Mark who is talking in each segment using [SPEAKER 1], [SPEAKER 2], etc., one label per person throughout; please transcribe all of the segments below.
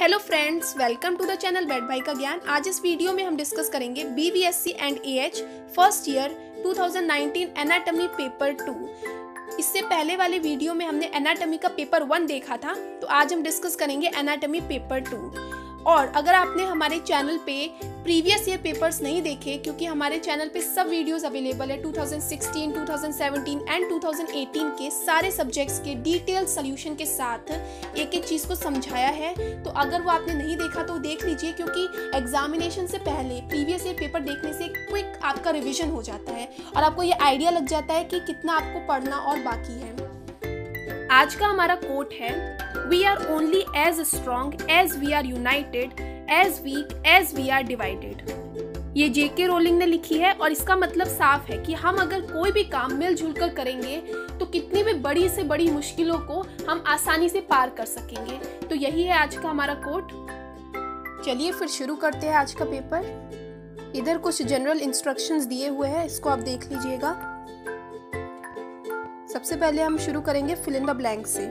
[SPEAKER 1] Hello friends, welcome to the channel vet भाई का ज्ञान। आज इस वीडियो में हम डिस्कस करेंगे BVSC and AH first year 2019 anatomy paper 2। इससे पहले वाले वीडियो में हमने एनाटॉमी का पेपर 1 देखा था, तो आज हम डिस्कस करेंगे एनाटॉमी पेपर 2। और अगर आपने हमारे चैनल पे प्रीवियस ईयर पेपर्स नहीं देखे, क्योंकि हमारे चैनल पे सब वीडियोस अवेलेबल है 2016, 2017 एंड 2018 के सारे सब्जेक्ट्स के डिटेल सॉल्यूशन के साथ एक एक चीज़ को समझाया है। तो अगर वो आपने नहीं देखा तो देख लीजिए, क्योंकि एग्जामिनेशन से पहले प्रीवियस ईयर पेपर देखने से क्विक आपका रिविजन हो जाता है और आपको ये आइडिया लग जाता है कि कितना आपको पढ़ना और बाकी है। आज का हमारा कोट है, We are only as strong as we are united, as weak as we are divided। ये JK रोलिंग ने लिखी है और इसका मतलब साफ है कि हम अगर कोई भी काम मिलजुल कर करेंगे तो कितनी भी बड़ी से बड़ी मुश्किलों को हम आसानी से पार कर सकेंगे। तो यही है आज का हमारा कोट। चलिए फिर शुरू करते हैं आज का पेपर। इधर कुछ जनरल इंस्ट्रक्शंस दिए हुए हैं, इसको आप देख लीजिएगा। सबसे पहले हम शुरू करेंगे फिल इन द ब्लैंक से।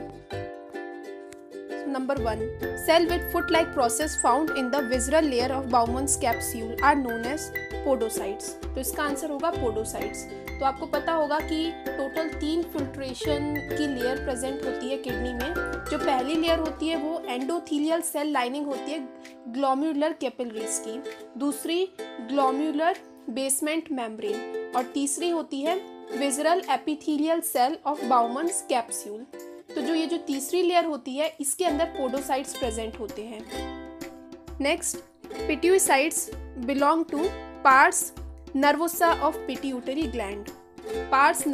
[SPEAKER 1] Number 1. Cell with foot-like process found in the visceral layer of Bowman's capsule are known as podocytes। तो इसका आंसर होगा podocytes। तो आपको पता होगा कि टोटल 3 फिल्ट्रेशन की लेयर प्रेजेंट होती है किडनी में। जो पहली लेयर होती है वो एंडोथीलियल सेल लाइनिंग होती है ग्लोम्युलर कैपिलरीज की, दूसरी ग्लोम्युलर बेसमेंट मेम्ब्रेन और तीसरी होती है visceral epithelial cell of Bowman's capsule. तो जो ये तीसरी लेयर होती है इसके अंदर पोडोसाइट्स प्रेजेंट होते हैं। Next, pituicytes belong to pars nervosa of pituitary gland. Pars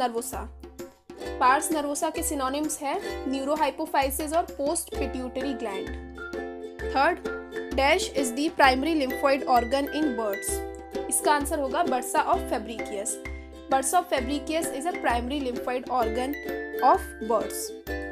[SPEAKER 1] nervosa के सिनोनिम्स है न्यूरोहाइपोफाइसिस और post pituitary gland. Third, dash is the primary lymphoid organ in birds. इसका आंसर होगा bursa of Fabricius. Bursa of Fabricius is a primary lymphoid organ of birds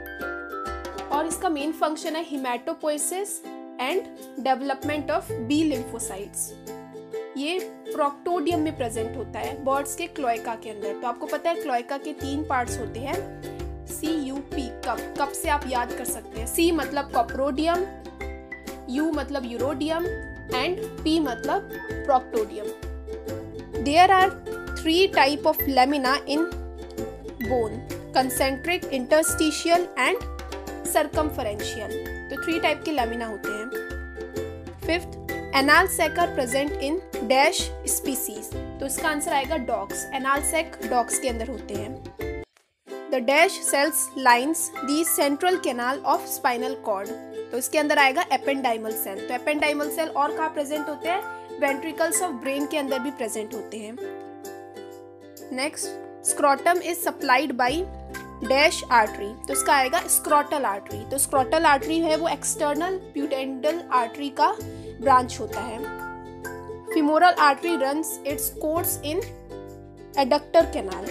[SPEAKER 1] और इसका main function है haematopoiesis and development of B lymphocytes. ये proctodeum में present होता है birds के क्लोएका के अंदर। तो आपको पता है क्लोएका के 3 पार्ट्स होते हैं, CUP कप से आप याद कर सकते हैं। C मतलब कॉप्रोडियम, U मतलब यूरोडियम एंड P मतलब proctodeum. There are 3 type of lamina in bone, concentric, interstitial and circumferential. तो 3 टाइप के लेमिना होते हैं। Fifth, anal sac are present in dash species. तो इसका आंसर आएगा डॉग्स। एनाल सैक डॉग्स के अंदर होते हैं। The dash cells lines the central canal of spinal cord. तो इसके अंदर आएगा एपेंडाइमल सेल। तो एपेंडाइमल सेल और कहाँ प्रेजेंट होते हैं? वेंट्रिकल्स ऑफ ब्रेन के अंदर भी प्रेजेंट होते हैं। Next, scrotum is supplied by dash artery. तो इसका आएगा स्क्रोटल आर्टरी। तो स्क्रोटल आर्टरी है वो एक्सटर्नल प्यूटेंडल आर्टरी का ब्रांच होता है। Femoral artery runs its course in adductor canal.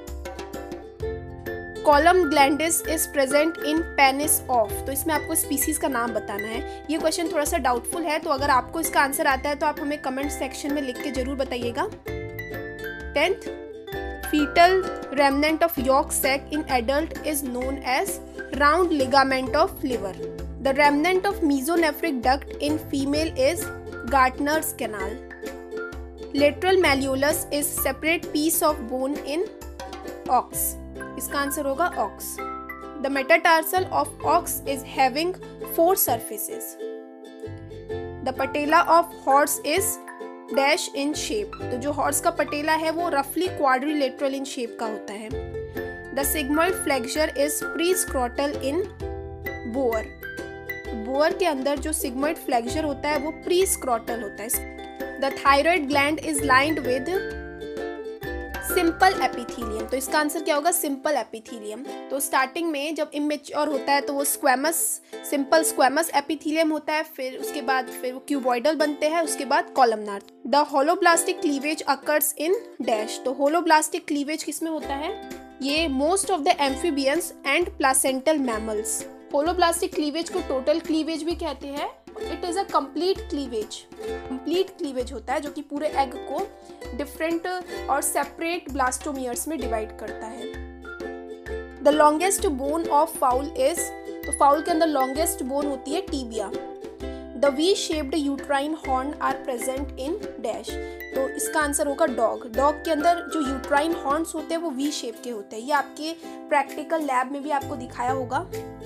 [SPEAKER 1] Column glandis is present in penis of. तो इसमें आपको स्पीसीज का नाम बताना है। ये क्वेश्चन थोड़ा सा डाउटफुल है, तो अगर आपको इसका आंसर आता है तो आप हमें कमेंट सेक्शन में लिख के जरूर बताइएगा। 10th, fetal remnant of yolk sac in adult is known as round ligament of liver. The remnant of mesonephric duct in female is Gartner's canal. Lateral malleolus is separate piece of bone in ox. इसका answer होगा ox. The metatarsal of ox is having 4 surfaces. The patella of horse is dash in shape. तो जो horse का पटेला है वो रफली quadrilateral in shape का होता है। The sigmoid flexure is pre scrotal in boar. Boar के अंदर जो सिग्मोइड फ्लेक्सर होता है वो प्री स्क्रोटल होता है। The thyroid gland is lined with simple epithelium. तो इसका आंसर क्या होगा? Simple epithelium. तो स्टार्टिंग में जब इमेच्योर होता है तो वो सिंपल स्क्वेमस एपिथेलियम होता है, फिर उसके बाद वो क्यूबॉइडल बनते हैं, उसके बाद columnar. The holoblastic cleavage occurs in dash. तो होलोब्लास्टिक क्लीवेज किसमें होता है? ये most of the amphibians and placental mammals. Holoblastic cleavage को टोटल क्लीवेज भी कहते हैं। It is a complete cleavage होता है जो कि पूरे एग को डिफरेंट और सेपरेट ब्लास्टोमियर्स में डिवाइड करता है। The longest bone of fowl is, तो फाउल के अंदर लॉन्गेस्ट बोन होती है tibia. The V shaped uterine horn are present in dash. तो इसका आंसर होगा डॉग। डॉग के अंदर जो यूट्राइन हॉर्न्स होते हैं वो वी शेप के होते हैं। ये आपके प्रैक्टिकल लैब में भी आपको दिखाया होगा।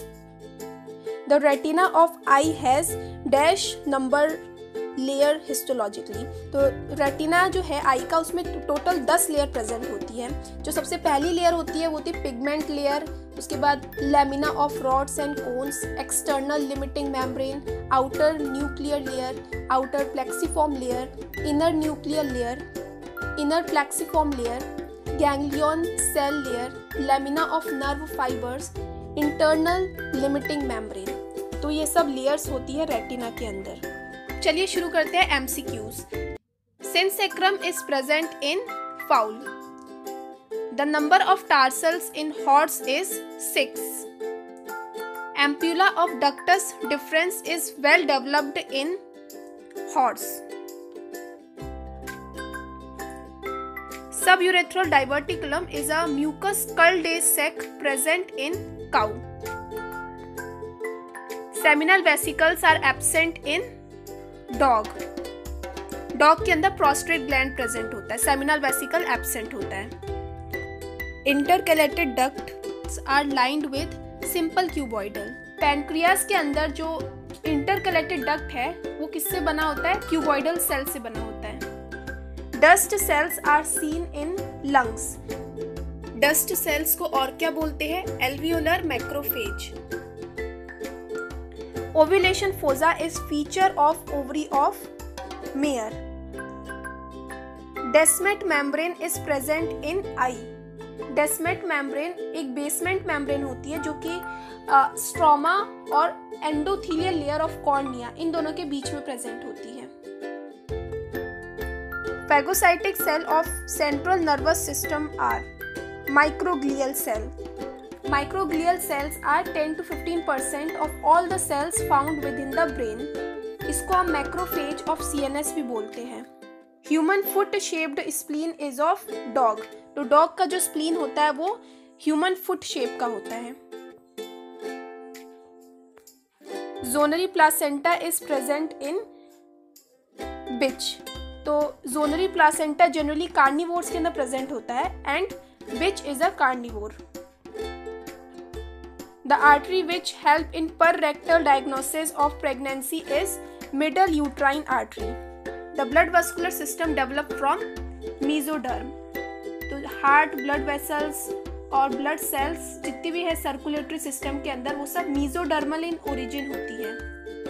[SPEAKER 1] The retina of eye has dash number layer हिस्टोलॉजिकली। तो रेटिना जो है आई का, उसमें टोटल 10 लेयर प्रेजेंट होती है। जो सबसे पहली लेयर होती है वो होती है पिगमेंट लेयर, उसके बाद lamina of rods and cones, external limiting membrane, outer nuclear layer, outer plexiform layer, inner nuclear layer, inner plexiform layer, ganglion cell layer, lamina of nerve fibres, internal limiting membrane. तो ये सब layers होती है retina के अंदर। चलिए शुरू करते हैं MCQs. Synsacrum is present in fowl. The number of tarsals in horse is 6. Ampulla of ductus deferens is well developed in horse. Suburethral diverticulum is a mucus curled sac present in cow. Seminal vesicles are absent in dog. Dog के अंदर prostate gland present होता है, seminal vesicle absent होता है। Intercalated ducts are lined with simple cuboidal. Pancreas के अंदर जो intercalated duct है वो किससे बना होता है? क्यूबॉइडल सेल से बना होता है। Dust cells are seen in lungs. Dust cells को और क्या बोलते हैं? Alveolar macrophage. Ovulation fossa is feature of ovary of mare. Descemet membrane is present in eye. Descemet membrane एक बेसमेंट मेम्ब्रेन होती है जो कि स्ट्रोमा और एंडोथीलियल लेयर ऑफ कॉर्निया इन दोनों के बीच में प्रेजेंट होती है। Phagocytic cell of central nervous system are microglial cell. Microglial cells are 10 to 15% of all the cells found within the brain. इसको हम मैक्रोफेज ऑफ CNS भी बोलते हैं। Human foot shaped spleen is of dog. तो dog का जो spleen होता है वो ह्यूमन फुट शेप का होता है। Zonary placenta is present in bitch. तो zonary placenta जनरली कार्निवोर्स के अंदर प्रेजेंट होता है and bitch is a carnivore. The artery which help in per-rectal diagnosis of pregnancy is middle uterine artery. The blood vascular system developed from mesoderm. तो heart, blood vessels और blood cells जितनी भी है circulatory system के अंदर वो सब mesodermal in origin होती है।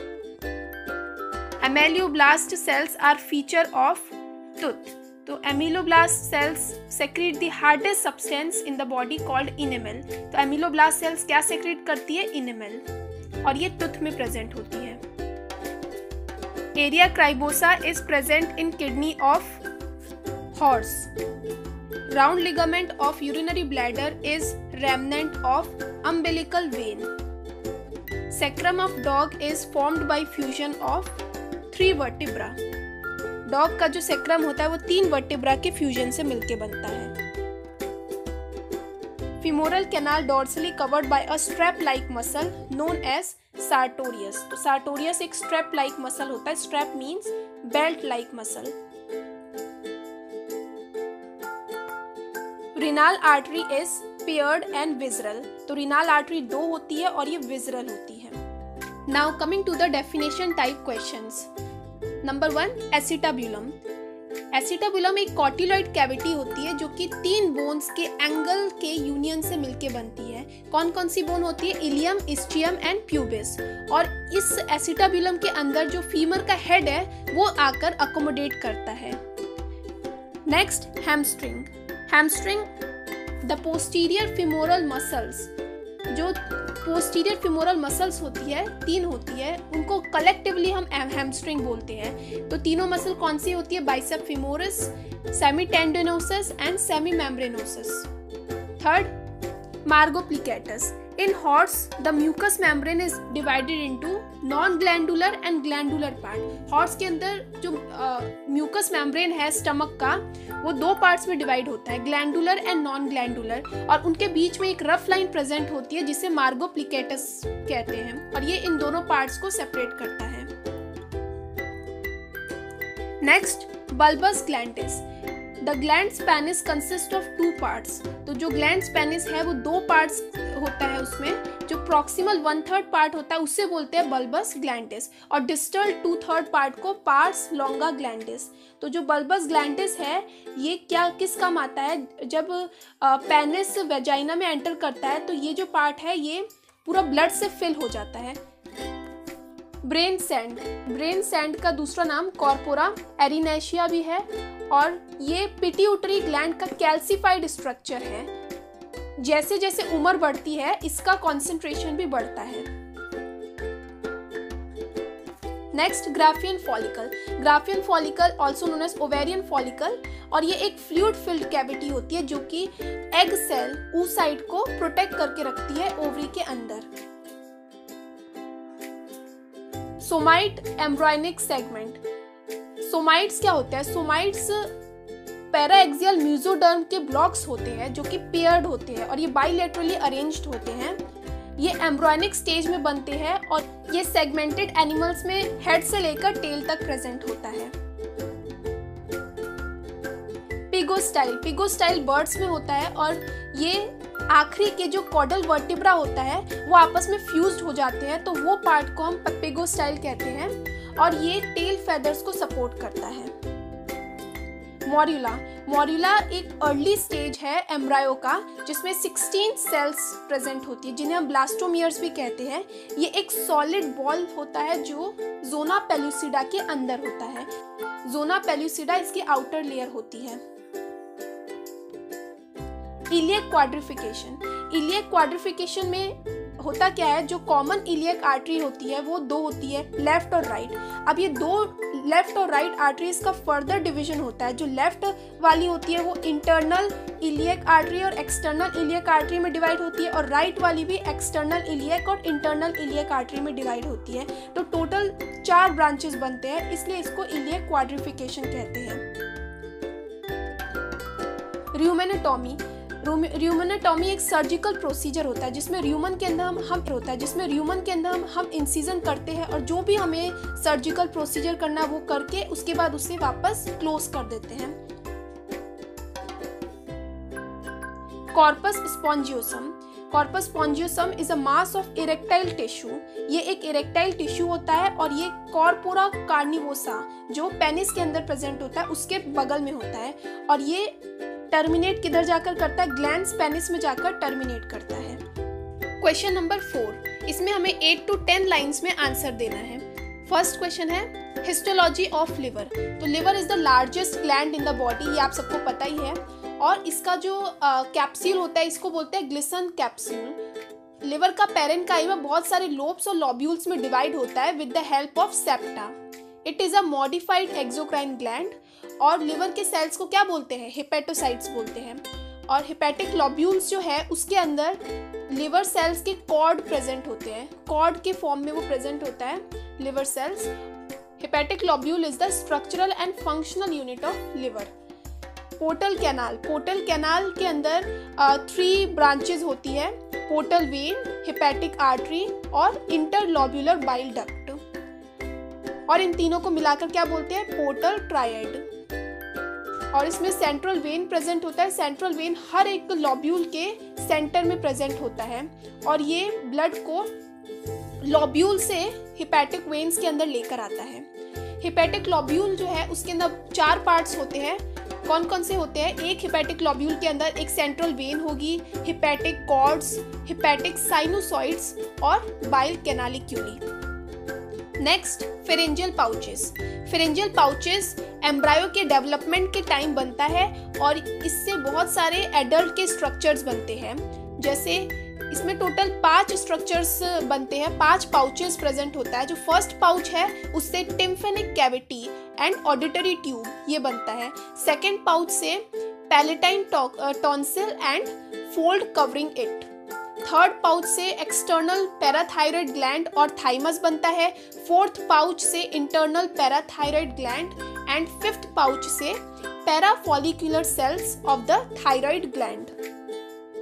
[SPEAKER 1] Ameloblast cells are feature of tooth. तो ameloblast cells secrete the hardest substance in the body called enamel. तो एमिलोब्लास्ट सेल्स क्या सेक्रेट करती है? इनेमल, और ये टूथ में प्रेजेंट होती है। Area cribrosa is present in kidney of horse. Round ligament of urinary bladder is remnant of umbilical vein. Sacrum of dog is formed by fusion of 3 vertebra. Dog का जो sacrum होता है वो 3 vertebra के fusion से मिलके बनता है। Femoral canal dorsally covered by a strap like muscle known as sartorius. तो सार्टोरियस एक स्ट्रैप लाइक मसल होता है। Strap means belt like muscle. Renal artery is paired and visceral. तो रिनाल आर्टरी 2 होती है और ये विजरल होती है। Now coming to the definition type questions. Number 1, acetabulum. Acetabulum एक कॉटिलॉइड कैविटी होती है जो कि 3 बोन्स के एंगल के यूनियन से मिलके बनती है। कौन कौन सी बोन होती है? Ilium, ischium and pubis. और इस एसिटाब्यूलम के अंदर जो फीमर का हेड है वो आकर अकोमोडेट करता है। Next, hamstring. Hamstring the posterior femoral muscles. जो पोस्टीरियर फीमोरल मसल्स होती है 3 होती है, उनको कलेक्टिवली हम हैमस्ट्रिंग बोलते हैं। तो तीनों मसल कौन सी होती है? Bicep femoris, semitendinosus and semi membranosus. Third, margo plicatus. In horse, the mucous membrane is divided into non-glandular and glandular part. Horse के अंदर जो mucous membrane है स्टमक का वो 2 पार्ट्स में डिवाइड होता है, ग्लैंडुलर एंड नॉन ग्लैंडुलर, और उनके बीच में एक रफ लाइन प्रेजेंट होती है जिसे मार्गोप्लिकेटस कहते हैं, और ये इन दोनों पार्ट्स को सेपरेट करता है। Next, bulbus glandis. The glans penis consist of 2 parts. तो जो ग्लैंड्स पेनिस है वो 2 पार्ट्स होता है, उसमें जो प्रॉक्सिमल 1/3 पार्ट होता है उससे बोलते हैं बल्बस ग्लैंडिस, और डिस्टल 2/3 पार्ट को पार्स लॉन्गा ग्लैंडिस। तो जो बल्बस ग्लैंडिस है ये किस काम आता है, जब पेनिस वेजाइना में एंटर करता है तो ये जो पार्ट है ये पूरा ब्लड से फिल हो जाता है। ब्रेन सैंड का दूसरा नाम कॉर्पोरा एरिनेशिया भी है, और ये पिट्यूटरी ग्लैंड का कैल्सिफाइड स्ट्रक्चर है। जैसे जैसे उम्र बढ़ती है इसका कॉन्सेंट्रेशन भी बढ़ता है। Next, graafian follicle also known as ovarian follicle, और ये एक फ्लूइड फिल्ड कैविटी होती है जो कि एग सेल oocyte को प्रोटेक्ट करके रखती है ओवरी के अंदर। Somite embryonic segment. सोमाइट्स क्या होता है? सोमाइट्स पैराएक्सियल म्यूजोडर्म के ब्लॉक्स होते हैं जो कि पेयर्ड होते हैं और ये बाइलेटरली अरेंज्ड होते हैं। ये एम्ब्रायोनिक स्टेज में बनते हैं और ये सेगमेंटेड एनिमल्स में हेड से लेकर टेल तक प्रेजेंट होता है। पिगोस्टाइल बर्ड्स में होता है और ये आखिरी के जो कॉडल वर्टिब्रा होता है वो आपस में फ्यूज्ड हो जाते हैं, तो वो पार्ट को हम पिगोस्टाइल कहते हैं और ये टेल फेदर्स को सपोर्ट करता है। मॉर्यूला एक अर्ली स्टेज है एम्ब्रायो का जिसमें 16 सेल्स प्रेजेंट होती है जिन्हें हम ब्लास्टोमियर्स भी कहते हैं। ये एक सॉलिड बॉल होता है जो जोना पेलुसिडा के अंदर होता है। जोना पेलुसिडा इसकी आउटर लेयर होती है। इलियक क्वाड्रिफिकेशन में होता क्या है, जो कॉमन इलियक आर्टरी होती है वो 2 होती है, लेफ्ट और राइट। अब ये 2 लेफ्ट और राइट आर्टरीज का फर्दर डिवीजन होता है। जो लेफ्ट वाली होती है वो इंटरनल इलियक आर्टरी और एक्सटर्नल इलियक आर्टरी में डिवाइड होती है और राइट वाली भी एक्सटर्नल इलियक और इंटरनल इलियक आर्टरी में डिवाइड होती है। तो टोटल 4 ब्रांचेस बनते हैं, इसलिए इसको इलियक क्वाड्रिफिकेशन कहते हैं। र्यूमेनेटॉमी एक सर्जिकल प्रोसीजर होता है जिसमें र्यूमन के अंदर हम इंसिजन करते हैं और जो भी हमें सर्जिकल प्रोसीजर करना है वो करके उसके बाद उसे वापस क्लोज कर देते हैं। Corpus spongiosum is a mass of erectile tissue. ये एक इरेक्टाइल टिश्यू होता है और ये कॉर्पोरा कार्निवोसा जो पेनिस के अंदर प्रेजेंट होता है उसके बगल में होता है और ये टर्मिनेट किधर जाकर करता है, ग्लैंड्स पेनिस में जाकर टर्मिनेट करता है। क्वेश्चन नंबर 4, इसमें हमें 8 to 10 लाइंस में आंसर देना है। फर्स्ट क्वेश्चन है हिस्टोलॉजी ऑफ लिवर। तो liver is the largest gland in the body, ये आप सबको पता ही है, और इसका जो कैप्सूल होता है इसको बोलते हैं ग्लिसन कैप्सूल। लिवर का पेरेन्काइमा बहुत सारे लोब्स और लॉब्यूल्स में डिवाइड होता है with the help of septa. It is a modified exocrine gland. और लिवर के सेल्स को क्या बोलते हैं, हेपेटोसाइट्स बोलते हैं। और हेपेटिक लॉब्यूल्स जो है उसके अंदर लिवर सेल्स के कॉर्ड प्रेजेंट होते हैं, कॉर्ड के फॉर्म में वो प्रेजेंट होता है liver cells. Hepatic lobule is the structural and functional unit of liver. Portal canal के अंदर 3 ब्रांचेस होती है, पोर्टल वेन, हेपेटिक आर्टरी और इंटरलॉब्यूलर बाइल डक्ट, और इन तीनों को मिलाकर क्या बोलते हैं, पोर्टल ट्रायड। और इसमें सेंट्रल वेन प्रेजेंट होता है। सेंट्रल वेन हर एक लॉब्यूल के सेंटर में प्रेजेंट होता है और ये ब्लड को लॉब्यूल से हेपेटिक वेन्स के अंदर लेकर आता है। हेपेटिक लॉब्यूल जो है उसके अंदर 4 पार्ट्स होते हैं। कौन कौन से होते हैं, एक हेपेटिक लॉब्यूल के अंदर एक सेंट्रल वेन होगी, हेपेटिक कॉर्ड्स, हेपेटिक साइनोसॉइड्स और bile canaliculi. Next, pharyngeal pouches embryo के डेवलपमेंट के टाइम बनता है और इससे बहुत सारे एडल्ट के स्ट्रक्चर्स बनते हैं। जैसे इसमें टोटल 5 स्ट्रक्चर्स बनते हैं, 5 पाउचेस प्रेजेंट होता है। जो फर्स्ट पाउच है उससे tympanic cavity and auditory tube ये बनता है। सेकेंड पाउच से palatine tonsil and fold covering it. Third pouch से एक्सटर्नल पैराथायरॉइड ग्लैंड और थाइमस बनता है। फोर्थ पाउच से internal parathyroid gland and fifth pouch से parafollicular cells of the thyroid gland.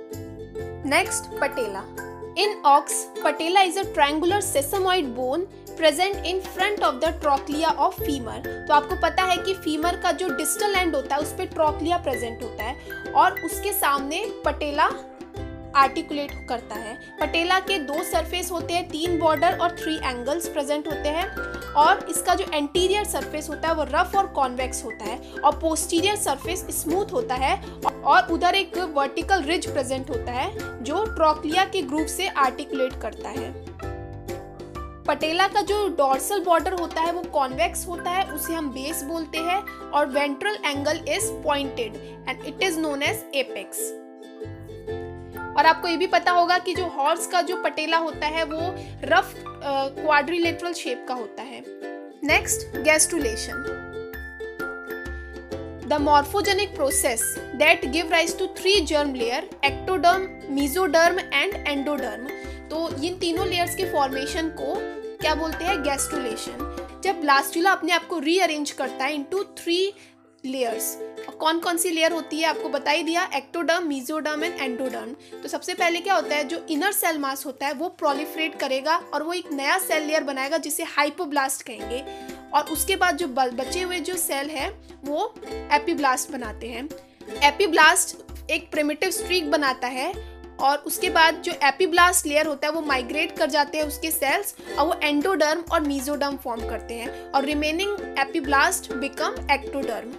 [SPEAKER 1] Next, patella. In ox, patella is a triangular sesamoid bone present in front of the trochlea of femur. तो आपको पता है कि femur का जो distal end होता है उस पर ट्रोक्लिया प्रेजेंट होता है और उसके सामने पटेला आर्टिकुलेट करता है। पटेला के 2 सरफेस होते हैं, 3 बॉर्डर और 3 एंगल्स प्रेजेंट होते हैं और इसका जो एंटीरियर सरफेस होता है वो रफ और कॉन्वेक्स होता है और पोस्टीरियर सरफेस स्मूथ होता है और उधर एक वर्टिकल रिज प्रेजेंट होता है जो ट्रोक्लिया के ग्रूव से आर्टिकुलेट करता है। पटेला का जो डॉर्सल बॉर्डर होता है वो कॉन्वेक्स होता है, उसे हम बेस बोलते हैं और ventral angle is pointed and it is known as apex. और आपको ये भी पता होगा कि जो हॉर्स का जो पटेला होता है वो रफ क्वाड्रिलेटरल शेप का होता है। Next, gastrulation, the morphogenic process that give rise to 3 germ layer, ectoderm, mesoderm and endoderm. तो इन तीनों लेयर्स के फॉर्मेशन को क्या बोलते हैं? गैस्ट्रुलेशन। जब ब्लास्टुला अपने आप को रीअरेंज करता है इनटू 3 लेयर्स, कौन कौन सी लेयर होती है आपको बता ही दिया, एक्टोडर्म, मेसोडर्म एंड एंडोडर्म। तो सबसे पहले क्या होता है, जो इनर सेल मास होता है वो प्रोलिफरेट करेगा और वो एक नया सेल लेयर बनाएगा जिसे हाइपोब्लास्ट कहेंगे और उसके बाद जो बचे हुए जो सेल है वो एपिब्लास्ट बनाते हैं। एपिब्लास्ट एक प्रिमिटिव स्ट्रीक बनाता है और उसके बाद जो एपिब्लास्ट लेयर होता है वो माइग्रेट कर जाते हैं उसके सेल्स और वो एंडोडर्म और मेसोडर्म फॉर्म करते हैं और remaining epiblast become ectoderm.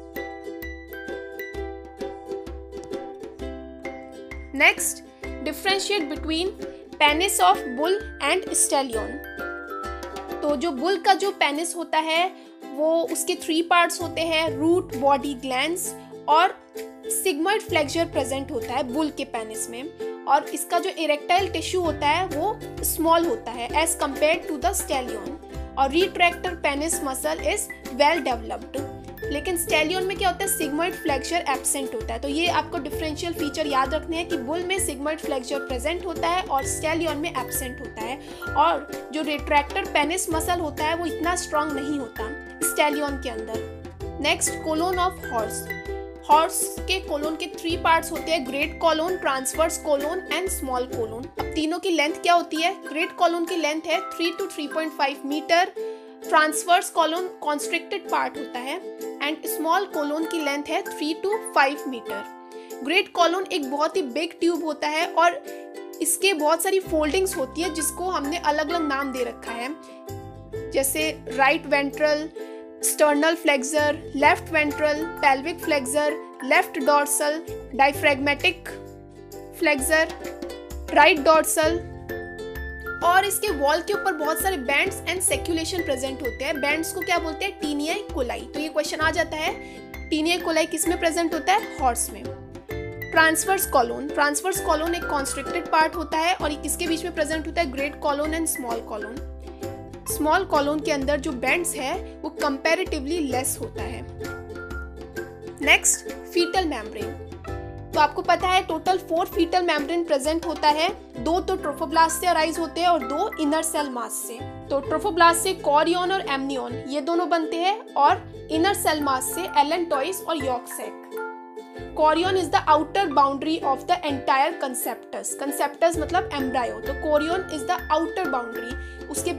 [SPEAKER 1] Next, differentiate between penis of bull and stallion. तो जो बुल का जो पेनिस होता है वो उसके 3 पार्ट्स होते हैं, रूट, बॉडी, ग्लैंड्स और सिग्मॉइड फ्लेक्सर प्रेजेंट होता है बुल के पेनिस में और इसका जो इरेक्टाइल टिश्यू होता है वो स्मॉल होता है as compared to the stallion और retractor penis muscle is well developed. लेकिन स्टैलियन में क्या होता है, सिग्मॉइड फ्लेक्सर एब्सेंट होता है। तो ये आपको डिफरेंशियल फीचर याद रखने हैं कि बुल में सिग्मॉइड फ्लेक्सर प्रेजेंट होता है और स्टैलियन में एब्सेंट होता है और जो रिट्रैक्टर पेनिस मसल होता है वो इतना स्ट्रांग नहीं होता स्टैलियन के अंदर। Next, colon of horse. Horse के कोलोन के 3 पार्ट्स होते हैं, great colon, transverse colon and small colon. अब तीनों की लेंथ क्या होती है? ग्रेट कोलोन की लेंथ है 3 to 3.5 metre, transverse colon constricted part होता है एंड स्मॉल कोलोन की लेंथ है 3 to 5 मीटर। ग्रेट कोलोन एक बहुत ही बिग ट्यूब होता है और इसके बहुत सारी फोल्डिंग्स होती है जिसको हमने अलग अलग नाम दे रखा है, जैसे right ventral, sternal flexure, left ventral, pelvic flexure, left dorsal, diaphragmatic flexure, right dorsal. और इसके वॉल के ऊपर बहुत सारे बैंड्स एंड सेक्युलेशन प्रेजेंट होते हैं। बैंड्स को क्या बोलते हैं? Taeniae coli. तो ये क्वेश्चन आ जाता है, टीनियाई कोलाई किस में प्रेजेंट होता है? हॉर्स में। ट्रांसवर्स कॉलोन, ट्रांसवर्स कॉलोन एक कॉन्स्ट्रिक्टेड पार्ट होता है और ये किसके बीच में प्रेजेंट होता है? Great colon and small colon. Small colon के अंदर जो बैंड्स है वो कंपैरेटिवली लेस होता है। Next, fetal membrane. तो आपको पता है टोटल 4 फीटल मेम्ब्रेन प्रेजेंट होता है, 2 तो ट्रोफोब्लास्ट से अराइज होते हैं और 2 इनर सेल मास से। तो ट्रोफोब्लास्ट से कॉरियन और एमनियन ये दोनों बनते हैं और इनर सेल मास से एलेंटॉइस और yolk sac. Chorion is the outer boundary of the entire conceptus. Conceptus मतलब एम्ब्रायो, तो chorion is the outer boundary. उसके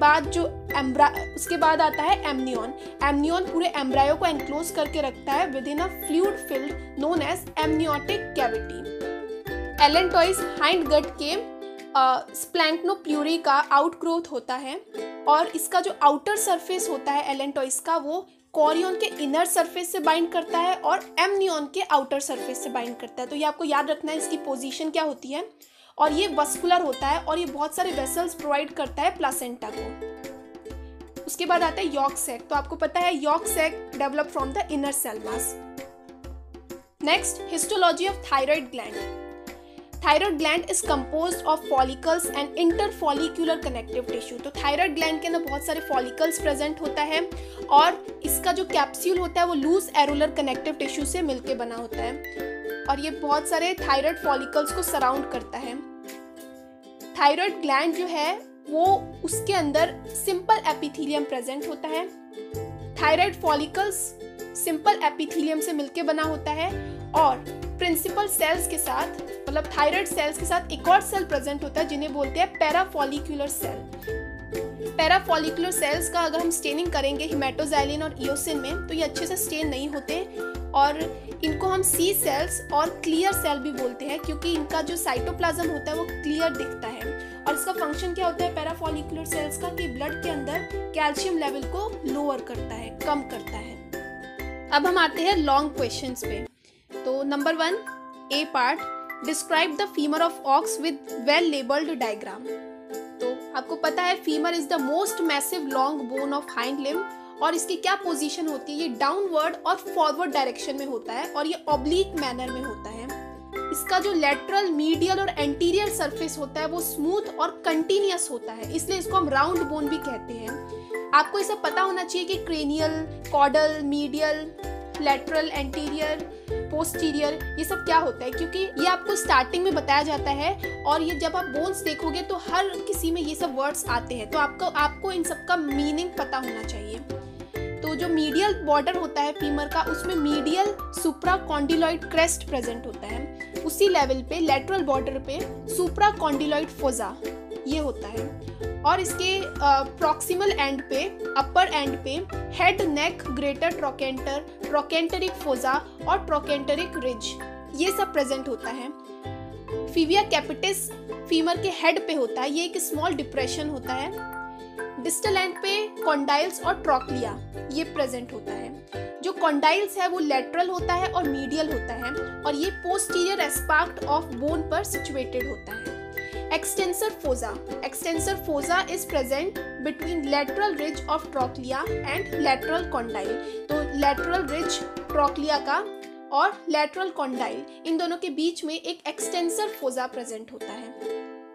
[SPEAKER 1] बाद आता है एमनियन। एमनियन पूरे एम्ब्रायो को एनक्लोज करके रखता है within a fluid filled known as amniotic cavity. Allantois hind gut के स्प्लैंक्नोप्यूरी का आउटग्रोथ होता है और इसका जो आउटर सरफेस होता है एलेंटॉइस का वो कोरियन के इनर सरफेस से बाइंड करता है और एमनियन के आउटर सरफेस से बाइंड करता है। तो ये आपको याद रखना है इसकी पोजीशन क्या होती है और ये वस्कुलर होता है और ये बहुत सारे वेसल्स प्रोवाइड करता है प्लासेंटा को। उसके बाद आता है यॉर्क सैक। तो आपको पता है yolk sac develop from the inner cell mass. Next, histology of thyroid gland. Thyroid gland is composed of follicles and interfollicular connective tissue. तो थायराइड ग्लैंड के अंदर बहुत सारे फॉलिकल्स प्रेजेंट होता है और इसका जो कैप्सूल होता है वो लूज एरुलर कनेक्टिव टिश्यू से मिलकर बना होता है और ये बहुत सारे थायराइड फॉलिकल्स को सराउंड करता है। थायराइड ग्लैंड जो है वो उसके अंदर सिंपल एपिथेलियम प्रेजेंट होता है। थायराइड फॉलिकल्स सिंपल एपिथेलियम से मिलकर बना होता है और प्रिंसिपल सेल्स के साथ मतलब थायराइड सेल्स के साथ एक और सेल प्रेजेंट होता है जिन्हें बोलते हैं पैराफॉलिक्यूलर सेल। पैराफॉलिकुलर सेल्स का अगर हम स्टेनिंग करेंगे हिमेटोजाइलिन और इयोसिन में तो ये अच्छे से स्टेन नहीं होते और इनको हम सी सेल्स और क्लियर सेल भी बोलते हैं क्योंकि इनका जो साइटोप्लाज्म होता है वो क्लियर दिखता है। और इसका फंक्शन क्या होता है पैराफॉलिकुलर सेल्स का कि ब्लड के अंदर कैल्शियम लेवल को लोअर करता है, कम करता है। अब हम आते हैं लॉन्ग क्वेश्चंस पे। तो number 1 A part, describe the femur of ox with well labelled diagram. तो आपको पता है femur is the most massive long bone of hind limb और इसकी क्या पोजीशन होती है, ये डाउनवर्ड और फॉरवर्ड डायरेक्शन में होता है और ये ऑब्लिक मैनर में होता है। इसका जो लेटरल, मीडियल और एंटीरियर सरफेस होता है वो स्मूथ और कंटिन्यूअस होता है, इसलिए इसको हम राउंड बोन भी कहते हैं। आपको ये सब पता होना चाहिए कि cranial, caudal, medial, lateral, anterior, posterior ये सब क्या होता है, क्योंकि ये आपको स्टार्टिंग में बताया जाता है और ये जब आप बोन्स देखोगे तो हर किसी में ये सब वर्ड्स आते हैं, तो आपको इन सब का मीनिंग पता होना चाहिए। तो जो मीडियल बॉर्डर होता है फीमर का उसमें मीडियल सुप्राकॉन्डिलॉइड क्रेस्ट प्रेजेंट होता है, उसी लेवल पे लेटरल बॉर्डर पे सुप्राकॉन्डिलॉइड फोजा ये होता है और इसके प्रॉक्सिमल एंड पे, अपर एंड पे head, neck, greater trochanter, trochanteric fossa और ट्रोकेंटरिक रिज ये सब प्रेजेंट होता है। फीविया कैपिटिस फीमर के हेड पे होता है, ये एक स्मॉल डिप्रेशन होता है। डिस्टल एंड पे कॉन्डाइल्स और ट्रोक्लिया ये प्रेजेंट होता है। जो कॉन्डाइल्स है वो लेटरल होता है और मीडियल होता है और ये पोस्टीरियर एस्पेक्ट ऑफ बोन पर सिचुएटेड होता है। Extensor fossa is present between lateral ridge of trochlea and lateral condyle. तो लेटरल रिज ट्रोक्लिया का और लेटरल कॉन्डाइल इन दोनों के बीच में एक एक्सटेंसर फोजा प्रेजेंट होता है।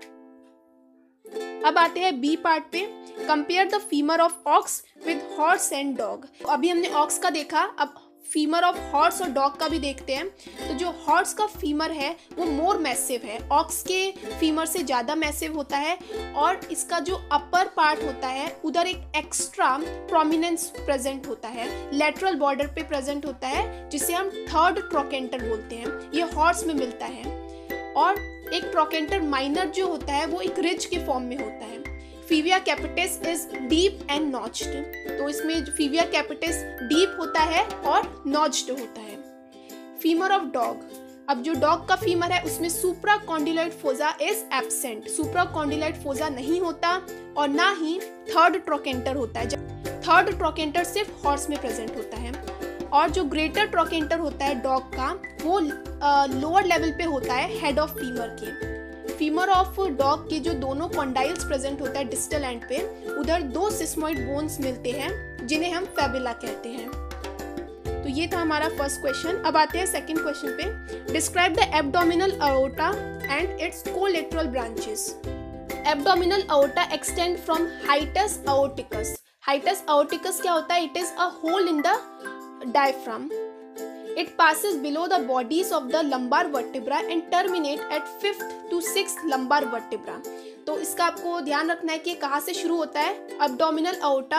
[SPEAKER 1] अब आते हैं बी पार्ट पे, compare the femur of ox with horse and dog. अभी हमने ऑक्स का देखा, अब फीमर ऑफ हॉर्स और डॉग का भी देखते हैं। तो जो हॉर्स का फीमर है वो मोर मैसिव है, ऑक्स के फीमर से ज़्यादा मैसिव होता है और इसका जो अपर पार्ट होता है उधर एक एक्स्ट्रा प्रोमिनेंस प्रेजेंट होता है, लेटरल बॉर्डर पे प्रेजेंट होता है जिसे हम थर्ड ट्रोकेंटर बोलते हैं, ये हॉर्स में मिलता है। और एक ट्रोकेंटर माइनर जो होता है वो एक रिज के फॉर्म में होता है। Fovea capitis is deep and notched, तो इसमें फीविया कैपिटिस डीप होता है और नॉच्ड होता है। फीमर ऑफ डॉग, अब जो डॉग का फीमर है उसमें सुप्राकॉन्डिलॉइड फोजा इज एब्सेंट, सुप्राकॉन्डिलॉइड फोजा नहीं होता और ना ही थर्ड ट्रोकेंटर होता है, थर्ड ट्रोकेंटर सिर्फ हॉर्स में प्रेजेंट होता है। और जो ग्रेटर ट्रोकेंटर होता है डॉग का वो लोअर लेवल पे होता है हेड ऑफ फीमर के। फीमर ऑफ डॉग के जो दोनों कॉन्डाइल्स प्रेजेंट होता है डिस्टल एंड पे, उधर दो सिस्मोइड बोन्स मिलते हैं जिन्हें हम फेबुला कहते हैं। तो ये था हमारा फर्स्ट क्वेश्चन। अब आते हैं सेकंड क्वेश्चन पे, describe the abdominal aorta and its collateral branches. Abdominal aorta extend from hiatus aorticus. Hiatus aorticus क्या होता है, it is a hole in the diaphragm. It passes below the bodies of the lumbar vertebra and terminate at 5th to 6th lumbar vertebra. तो इसका आपको ध्यान रखना है कि कहाँ से शुरू होता है। एब्डोमिनल अओर्टा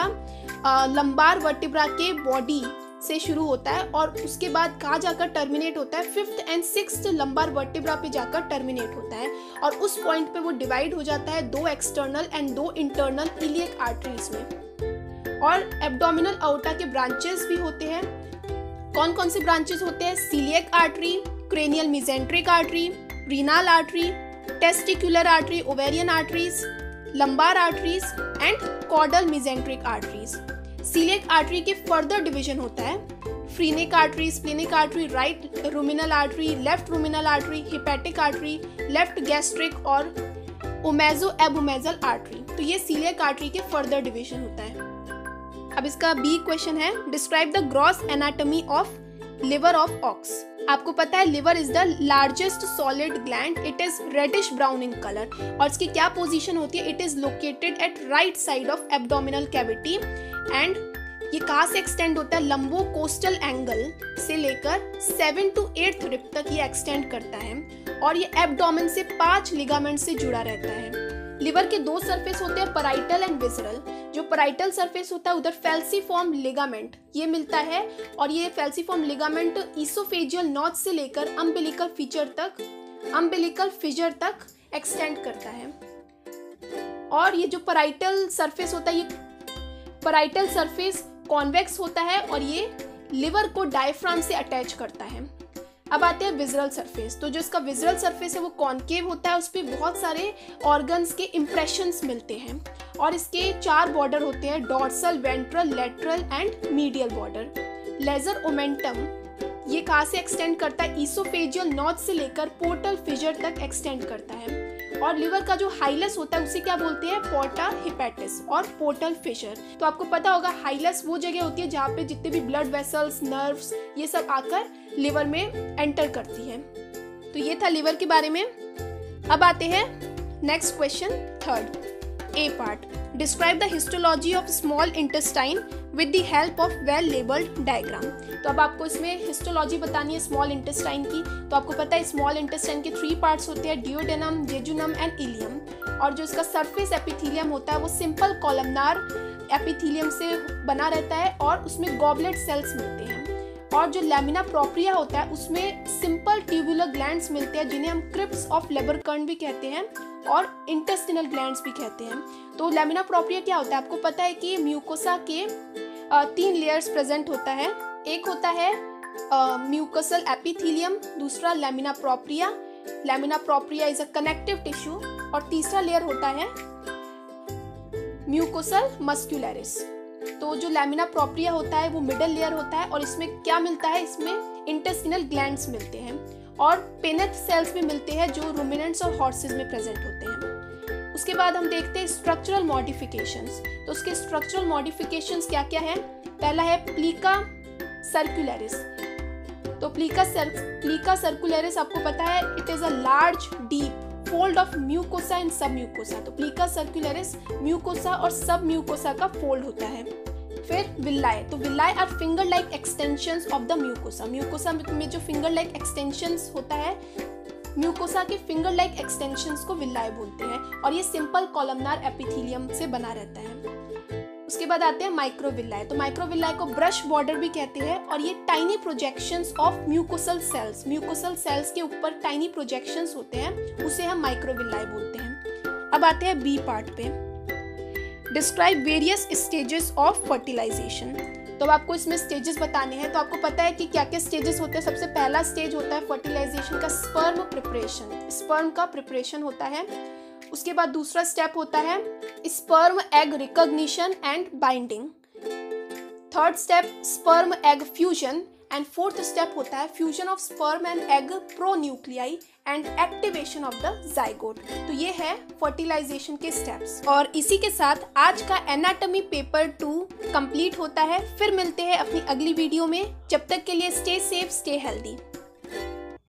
[SPEAKER 1] लंबार वर्टिब्रा के बॉडी से शुरू होता है और उसके बाद कहाँ जाकर टर्मिनेट होता है, 5th and 6th lumbar vertebra पे जाकर टर्मिनेट होता है और उस पॉइंट पे वो डिवाइड हो जाता है दो एक्सटर्नल एंड दो इंटरनल इलियक आर्टरीज में। और एब्डोमिनल अओर्टा के ब्रांचेस भी होते हैं। कौन कौन से ब्रांचेस होते हैं, coeliac artery, cranial mesenteric artery, renal artery, testicular artery, ovarian arteries, lumbar arteries and caudal mesenteric arteries. Coeliac artery के फर्दर डिवीजन होता है, phrenic artery, splenic artery, right ruminal artery, left ruminal artery, hepatic artery, left gastric और omaso abomasal artery. तो ये coeliac artery के further division होता है। अब इसका बी क्वेश्चन है, describe the gross anatomy of liver of ox. आपको पता है liver is the largest solid gland, it is reddish brown in colour और इसकी क्या पोजीशन होती है, it is located at right side of abdominal cavity and ये कहाँ से एक्सटेंड होता है, लंबो कोस्टल एंगल से लेकर 7 to 8th रिब तक ये एक्सटेंड करता है और ये एब्डोमेन से 5 लिगामेंट से जुड़ा रहता है। लिवर के दो सरफेस होते हैं, पैराइटल एंड विसरल। जो पैराइटल सरफेस होता है उधर फैल्सीफॉर्म लिगामेंट ये मिलता है और ये फैल्सीफॉर्म लिगामेंट ईसोफेजियल नॉच से लेकर अम्बिलिकल फिजर तक एक्सटेंड करता है। और ये जो पैराइटल सरफेस होता है, ये पैराइटल सरफेस कॉन्वेक्स होता है और ये लिवर को डायफ्राम से अटैच करता है। अब आते हैं विजरल सरफेस। तो जो इसका विजरल सरफेस है वो कॉन्केव होता है, उस पर बहुत सारे ऑर्गन्स के इम्प्रेशंस मिलते हैं और इसके 4 बॉर्डर होते हैं, dorsal, ventral, lateral and medial border. Lesser omentum ये कहाँ से एक्सटेंड करता है, ईसोफेजियल नॉच से लेकर पोर्टल फिशर तक एक्सटेंड करता है। और लिवर का जो हाइलस होता है उसे क्या बोलते हैं, पोर्टा हिपेटिस और पोर्टल फिशर। तो आपको पता होगा हाइलस वो जगह होती है जहाँ पे जितने भी ब्लड वेसल्स, नर्व्स ये सब आकर लिवर में एंटर करती है। तो ये था लिवर के बारे में। अब आते हैं next question, third A part. Describe the histology of small intestine with the help of well labelled diagram. तो अब आपको इसमें हिस्टोलॉजी बतानी है स्मॉल इंटेस्टाइन की। तो आपको पता है स्मॉल इंटेस्टाइन के 3 पार्ट्स होते हैं, डियोडेनम, जेजुनम एंड इलियम। और जो इसका सरफेस एपिथेलियम होता है वो सिंपल कॉलमनार एपिथेलियम से बना रहता है और उसमें गॉबलेट सेल्स मिलते हैं। और जो लैमिना प्रोप्रिया होता है उसमें सिंपल ट्यूबुलर ग्लैंड्स मिलते हैं जिन्हें हम क्रिप्स ऑफ लेबरकर्न भी कहते हैं और इंटेस्टिनल ग्लैंड्स भी कहते हैं। तो लैमिना प्रोप्रिया क्या होता है, आपको पता है कि म्यूकोसा के 3 लेयर्स प्रेजेंट होता है। एक होता है म्यूकोसल एपिथेलियम, दूसरा lamina propria. Lamina propria is a connective tissue. और तीसरा लेयर होता है म्यूकोसल मस्कुलरिस। तो जो लैमिना प्रोप्रिया होता है वो मिडल लेयर होता है और इसमें क्या मिलता है, इसमें इंटेस्टिनल ग्लैंड्स मिलते हैं और पेनेथ सेल्स भी मिलते हैं जो रूमिनेंट्स और हॉर्सेस में प्रेजेंट होते हैं। उसके बाद हम देखते हैं स्ट्रक्चरल मॉडिफिकेशंस। तो उसके स्ट्रक्चरल मॉडिफिकेशंस क्या क्या है, पहला है प्लीका सर्कुलरिस। तो प्लीका सर्कुलरिस आपको पता है it is a large deep fold of mucosa and submucosa. तो प्लीका सर्कुलरिस म्यूकोसा और सब म्यूकोसा का फोल्ड होता है। फिर विल्लाई, तो villi are finger like extensions of the mucosa. Mucosa में जो फिंगर लाइक एक्सटेंशंस होता है, म्यूकोसा के फिंगर लाइक एक्सटेंशंस को विल्लाई बोलते हैं और ये सिंपल कॉलमनार एपिथेलियम से बना रहता है। उसके बाद आते हैं माइक्रोविल्लाई। तो माइक्रोविल्लाई को ब्रश बॉर्डर भी कहते हैं और ये tiny projections of mucosal cells, mucosal cells के ऊपर टाइनी प्रोजेक्शंस होते हैं, उसे हम माइक्रोविल्लाई बोलते हैं। अब आते हैं बी पार्ट पे, describe various stages of fertilisation. तो अब आपको इसमें स्टेजेस बताने हैं। तो आपको पता है कि क्या क्या स्टेजेस होते हैं। सबसे पहला स्टेज होता है फर्टिलाइजेशन का स्पर्म प्रिपरेशन, स्पर्म का प्रिपरेशन होता है। उसके बाद दूसरा स्टेप होता है sperm egg recognition and binding. Third step sperm egg fusion and fourth step होता है fusion of sperm and egg pronuclei and activation of the zygote. तो ये है फर्टिलाइजेशन के स्टेप्स। और इसी के साथ आज का एनाटॉमी पेपर 2 कंप्लीट होता है। फिर मिलते हैं अपनी अगली वीडियो में। जब तक के लिए स्टे सेफ, स्टे हेल्दी।